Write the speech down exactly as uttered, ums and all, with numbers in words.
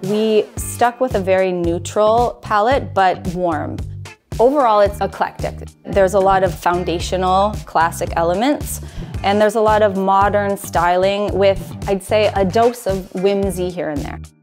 We stuck with a very neutral palette, but warm. Overall, it's eclectic. There's a lot of foundational classic elements, and there's a lot of modern styling with, I'd say, a dose of whimsy here and there.